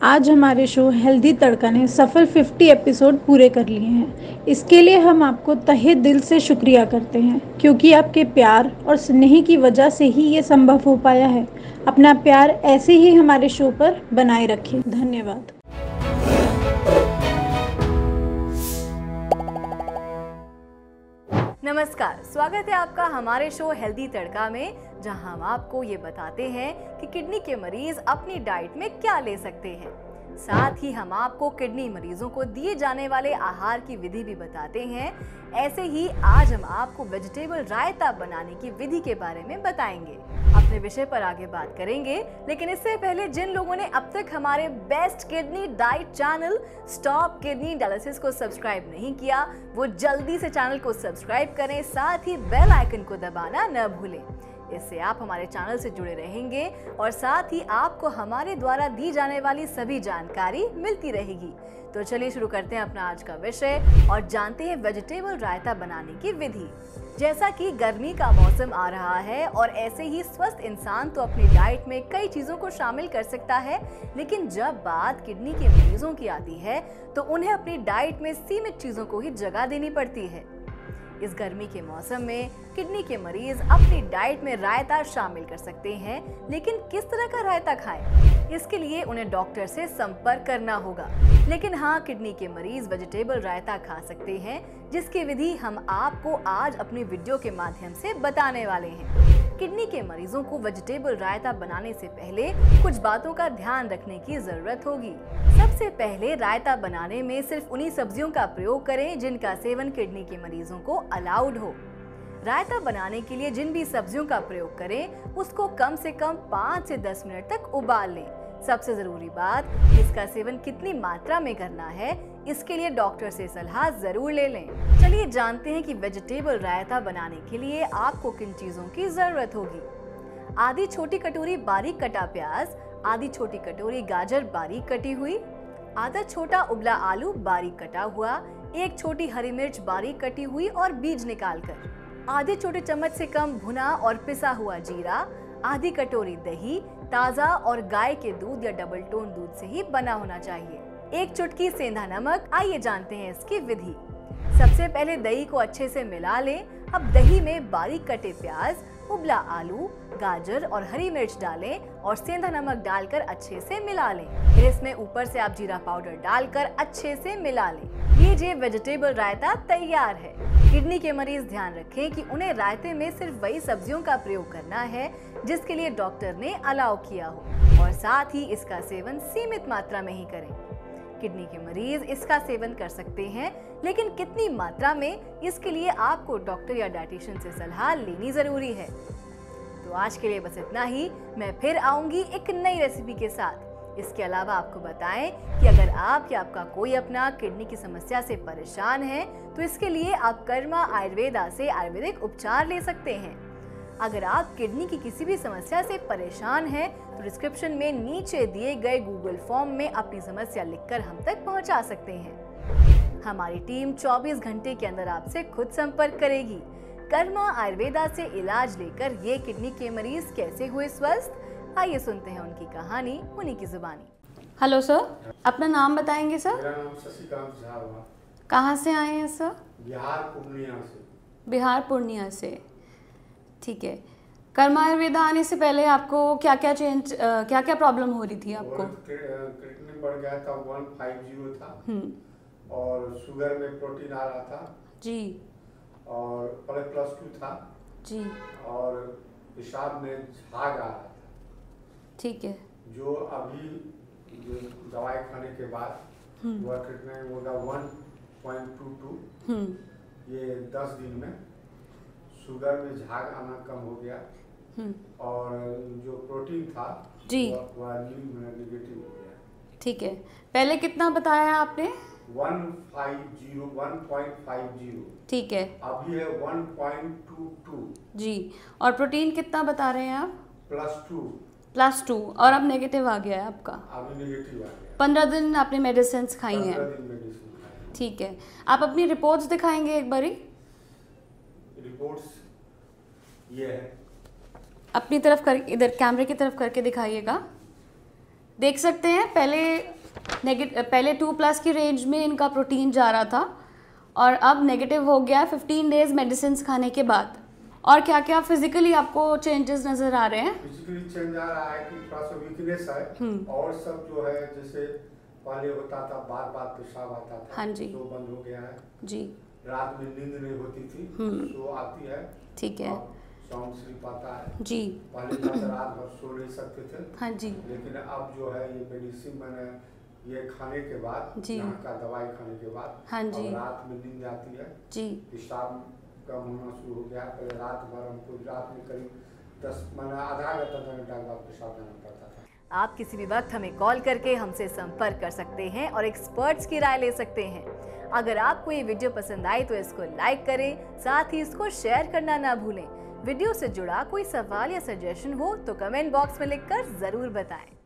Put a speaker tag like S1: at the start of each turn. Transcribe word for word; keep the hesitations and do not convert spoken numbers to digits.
S1: आज हमारे show healthy तड़का ने सफल पचास एपिसोड पूरे कर लिए हैं। इसके लिए हम आपको तहे दिल से शुक्रिया करते हैं, क्योंकि आपके प्यार और स्नेह की वजह से ही ये संभव हो पाया है। अपना प्यार ऐसे ही हमारे शो पर बनाए रखें। धन्यवाद।
S2: नमस्कार, स्वागत है आपका हमारे शो हेल्दी तड़का में, जहां हम आपको ये बताते हैं कि किडनी के मरीज अपनी डाइट में क्या ले सकते हैं। साथ ही हम आपको किडनी मरीजों को दिए जाने वाले आहार की विधि भी बताते हैं। ऐसे ही आज हम आपको वेजिटेबल रायता बनाने की विधि के बारे में बताएंगे। अपने विषय पर आगे बात करेंगे, लेकिन इससे पहले जिन लोगों ने अब तक हमारे best kidney diet channel stop kidney dialysis को सब्सक्राइब नहीं किया, वो जल्दी से चैनल को सब्सक्राइब करें, साथ ही बेल आइकन को दबाना न भूलें। इससे आप हमारे चैनल से जुड़े रहेंगे और साथ ही आपको हमारे द्वारा दी जाने वाली सभी जानकारी मिलती रहेगी। तो चलिए शुरू करते हैं अपना आज का विषय और जानते हैं वेजिटेबल रायता बनाने की विधि। जैसा कि गर्मी का मौसम आ रहा है और ऐसे ही स्वस्थ इंसान तो अपनी डाइट में कई चीज़ों को शामिल कर सकता है, लेकिन जब बात किडनी के मरीजों की आती है तो उन्हें अपनी डाइट में सीमित चीज़ों को ही जगह देनी पड़ती है। इस गर्मी के मौसम में किडनी के मरीज अपनी डाइट में रायता शामिल कर सकते हैं, लेकिन किस तरह का रायता खाएं? इसके लिए उन्हें डॉक्टर से संपर्क करना होगा। लेकिन हाँ, किडनी के मरीज वेजिटेबल रायता खा सकते हैं, जिसकी विधि हम आपको आज अपनी वीडियो के माध्यम से बताने वाले हैं। किडनी के मरीजों को वेजिटेबल रायता बनाने से पहले कुछ बातों का ध्यान रखने की जरूरत होगी। सबसे पहले, रायता बनाने में सिर्फ उन्हीं सब्जियों का प्रयोग करें जिनका सेवन किडनी के मरीजों को अलाउड हो। रायता बनाने के लिए जिन भी सब्जियों का प्रयोग करें, उसको कम से कम पाँच से दस मिनट तक उबाल लें। सबसे जरूरी बात, इसका सेवन कितनी मात्रा में करना है, इसके लिए डॉक्टर से सलाह जरूर ले लें। चलिए जानते हैं कि वेजिटेबल रायता बनाने के लिए आपको किन चीजों की जरूरत होगी। आधी छोटी कटोरी बारीक कटा प्याज, आधी छोटी कटोरी गाजर बारीक कटी हुई, आधा छोटा उबला आलू बारीक कटा हुआ, एक छोटी हरी मिर्च बारीक कटी हुई और बीज निकालकर, आधे छोटे चम्मच से कम भुना और पिसा हुआ जीरा, आधी कटोरी दही, ताज़ा और गाय के दूध या डबल टोन दूध से ही बना होना चाहिए, एक चुटकी सेंधा नमक। आइए जानते हैं इसकी विधि। सबसे पहले दही को अच्छे से मिला लें। अब दही में बारीक कटे प्याज, उबला आलू, गाजर और हरी मिर्च डालें और सेंधा नमक डालकर अच्छे से मिला लें। फिर इसमें ऊपर से आप जीरा पाउडर डालकर अच्छे से मिला लें। लीजिए, वेजिटेबल रायता तैयार है। किडनी के मरीज ध्यान रखें कि उन्हें रायते में सिर्फ वही सब्जियों का प्रयोग करना है जिसके लिए डॉक्टर ने अलाउ किया हो, और साथ ही इसका सेवन सीमित मात्रा में ही करें। किडनी के मरीज इसका सेवन कर सकते हैं, लेकिन कितनी मात्रा में, इसके लिए आपको डॉक्टर या डाइटिशियन से सलाह लेनी जरूरी है। तो आज के लिए बस इतना ही। मैं फिर आऊंगी एक नई रेसिपी के साथ। इसके अलावा आपको बताएं कि अगर आप या आपका कोई अपना किडनी की समस्या से परेशान है, तो इसके लिए आप कर्मा आयुर्वेदा से आयुर्वेदिक उपचार ले सकते हैं। अगर आप किडनी की किसी भी समस्या से परेशान हैं, तो डिस्क्रिप्शन में नीचे दिए गए गूगल फॉर्म में अपनी समस्या लिखकर हम तक पहुंचा सकते हैं। हमारी टीम चौबीस घंटे के अंदर आपसे खुद संपर्क करेगी। कर्मा आयुर्वेदा से इलाज लेकर ये किडनी के मरीज कैसे हुए स्वस्थ, आइए सुनते हैं उनकी कहानी उन्हीं की जुबानी।
S3: हेलो सर, अपना नाम बताएंगे सर?
S4: मेरा नाम शशिकांत झा हुआ।
S3: कहाँ से आए हैं सर?
S4: बिहार पूर्णिया से।
S3: बिहार पूर्णिया से, ठीक है। कर्मा आयुर्वेदा आने से पहले आपको क्या क्या चेंज आ, क्या क्या प्रॉब्लम हो रही थी आपको?
S4: क्रिएटिनिन बढ़ गया था, वन फाइव जीरो था,
S3: हम्म
S4: और शुगर में प्रोटीन आ रहा था
S3: जी, और
S4: प्लस प्लस टू था
S3: जी,
S4: और पेशाब में झाग आ रहा था।
S3: ठीक है।
S4: जो अभी जो दवाई खाने के बाद वह ट्रीटमेंट होगा वन पॉइंट टू टू, ये दस दिन में शुगर में झाग आना कम हो गया, और जो प्रोटीन था
S3: जी
S4: वह निगेटिव हो गया।
S3: ठीक है। पहले कितना बताया आपने?
S4: One five zero, one point five zero.
S3: ठीक है।
S4: अभी है one point two two
S3: G, और प्रोटीन कितना बता रहे हैं आप?
S4: Plus two.
S3: प्लस टू, और अब नेगेटिव आ गया है आपका?
S4: अभी नेगेटिव आ गया।
S3: पंद्रह दिन आपने मेडिसिन खाई हैं?
S4: पंद्रह दिन मेडिसिन खाई।
S3: ठीक है। आप अपनी रिपोर्ट्स दिखाएंगे एक बारी?
S4: रिपोर्ट्स ये है,
S3: अपनी तरफ कर, इधर कैमरे की तरफ करके दिखाइएगा। देख सकते हैं, पहले नेगेटिव, पहले टू प्लस की रेंज में इनका प्रोटीन जा रहा था और अब नेगेटिव हो गया है फिफ्टीन डेज मेडिसिन खाने के बाद। और क्या क्या फिजिकली आपको चेंजेस नजर आ रहे हैं?
S4: फिजिकली चेंज आ रहा है कि थोड़ा सा वीकनेस है और सब जो है जैसे पहले होता था बार बार पेशाब आता था,
S3: हाँ जी,
S4: तो बंद हो गया है जी। रात में नींद नहीं होती थी, तो आती है, ठीक है, साउंड स्लीप आता है जी। पहले रात भर सो नहीं सकते थे, हाँ जी, लेकिन अब जो है ये मेडिसिन मैंने ये खाने के बाद जी, यहाँ का दवाई खाने के बाद, हाँ जी, रात में नींद आती है जी, पेशाब कम होना शुरू हो गया। पहले रात भर हमको रात में करीब दस माना आधा घंटा घंटा बाद पेशाब जाना पड़ता था।
S2: आप किसी भी वक्त हमें कॉल करके हमसे संपर्क कर सकते हैं और एक्सपर्ट्स की राय ले सकते हैं। अगर आपको ये वीडियो पसंद आई तो इसको लाइक करें, साथ ही इसको शेयर करना ना भूलें। वीडियो से जुड़ा कोई सवाल या सजेशन हो तो कमेंट बॉक्स में लिखकर जरूर बताएं।